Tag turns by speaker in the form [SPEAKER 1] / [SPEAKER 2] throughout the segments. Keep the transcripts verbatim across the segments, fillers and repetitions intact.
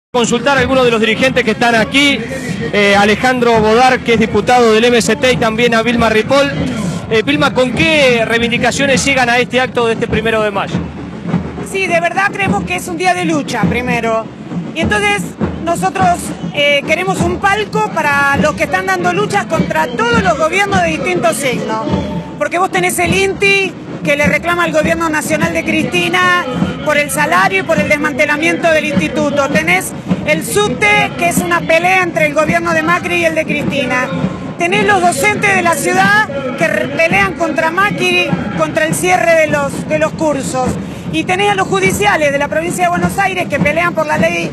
[SPEAKER 1] Consultar a algunos de los dirigentes que están aquí, eh, Alejandro Bodar, que es diputado del M S T, y también a Vilma Ripoll. Eh, Vilma, ¿con qué reivindicaciones llegan a este acto de este primero de mayo?
[SPEAKER 2] Sí, de verdad creemos que es un día de lucha, primero. Y entonces nosotros eh, queremos un palco para los que están dando luchas contra todos los gobiernos de distintos signos. Porque vos tenés el INTI, que le reclama al gobierno nacional de Cristina por el salario y por el desmantelamiento del instituto. Tenés el subte, que es una pelea entre el gobierno de Macri y el de Cristina. Tenés los docentes de la ciudad que pelean contra Macri, contra el cierre de los, de los cursos. Y tenés a los judiciales de la provincia de Buenos Aires que pelean por la ley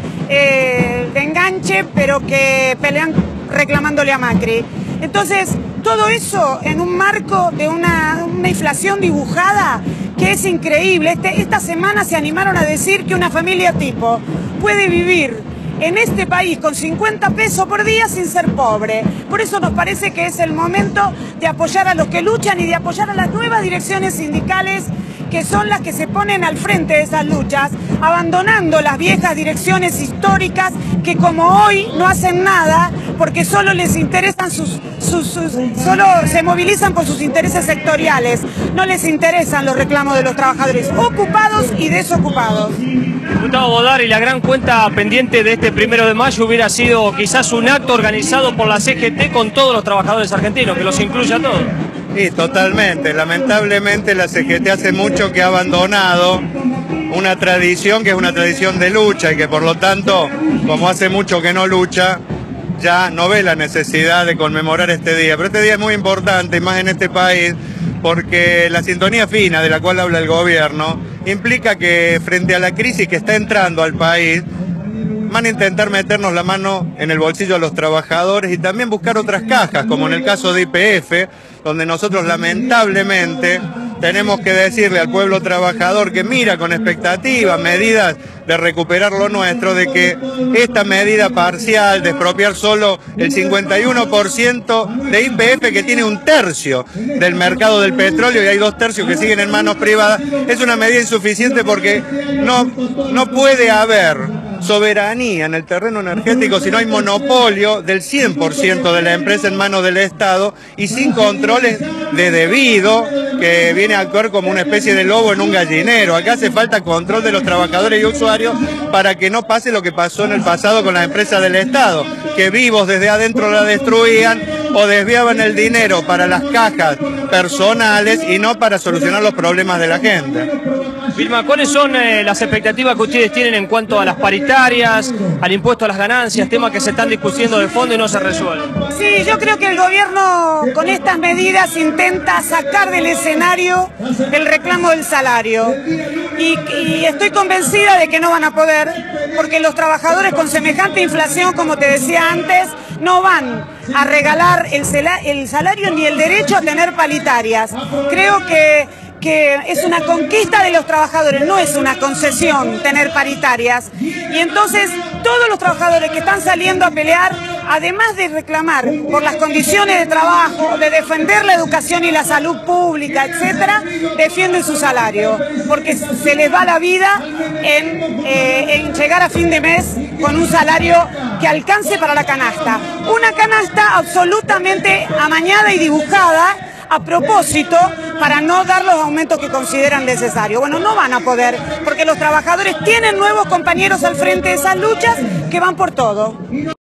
[SPEAKER 2] eh, de enganche, pero que pelean reclamándole a Macri. Entonces, todo eso en un marco de una, una inflación dibujada que es increíble. Este, esta semana se animaron a decir que una familia tipo puede vivir en este país con cincuenta pesos por día sin ser pobre. Por eso nos parece que es el momento de apoyar a los que luchan y de apoyar a las nuevas direcciones sindicales que son las que se ponen al frente de esas luchas, abandonando las viejas direcciones históricas que como hoy no hacen nada porque solo les interesan sus, sus, sus solo se movilizan por sus intereses sectoriales, no les interesan los reclamos de los trabajadores ocupados y desocupados.
[SPEAKER 1] Diputado Bodar, y la gran cuenta pendiente de este primero de mayo hubiera sido quizás un acto organizado por la C G T con todos los trabajadores argentinos, que los incluya a todos.
[SPEAKER 3] Sí, totalmente. Lamentablemente la C G T hace mucho que ha abandonado una tradición que es una tradición de lucha y que por lo tanto, como hace mucho que no lucha, ya no ve la necesidad de conmemorar este día. Pero este día es muy importante, y más en este país, porque la sintonía fina de la cual habla el gobierno implica que frente a la crisis que está entrando al país, van a intentar meternos la mano en el bolsillo a los trabajadores y también buscar otras cajas, como en el caso de Y P F, donde nosotros lamentablemente tenemos que decirle al pueblo trabajador que mira con expectativa medidas de recuperar lo nuestro, de que esta medida parcial de expropiar solo el cincuenta y uno por ciento de Y P F, que tiene un tercio del mercado del petróleo y hay dos tercios que siguen en manos privadas, es una medida insuficiente porque no, no puede haber soberanía en el terreno energético si no hay monopolio del cien por ciento de la empresa en manos del Estado y sin controles de debido, que viene a actuar como una especie de lobo en un gallinero. Acá hace falta control de los trabajadores y usuarios para que no pase lo que pasó en el pasado con las empresas del Estado, que vivos desde adentro la destruían o desviaban el dinero para las cajas personales y no para solucionar los problemas de la gente.
[SPEAKER 1] Vilma, ¿cuáles son eh, las expectativas que ustedes tienen en cuanto a las paritarias, al impuesto a las ganancias, temas que se están discutiendo de fondo y no se resuelven?
[SPEAKER 2] Sí, yo creo que el gobierno con estas medidas intenta sacar del escenario el reclamo del salario. Y, y estoy convencida de que no van a poder, porque los trabajadores con semejante inflación, como te decía antes, no van a regalar el, el salario ni el derecho a tener paritarias. Creo que que es una conquista de los trabajadores, no es una concesión tener paritarias. Y entonces todos los trabajadores que están saliendo a pelear, además de reclamar por las condiciones de trabajo, de defender la educación y la salud pública, etcétera, defienden su salario, porque se les va la vida en, eh, en llegar a fin de mes con un salario que alcance para la canasta. Una canasta absolutamente amañada y dibujada a propósito para no dar los aumentos que consideran necesarios. Bueno, no van a poder, porque los trabajadores tienen nuevos compañeros al frente de esas luchas que van por todo.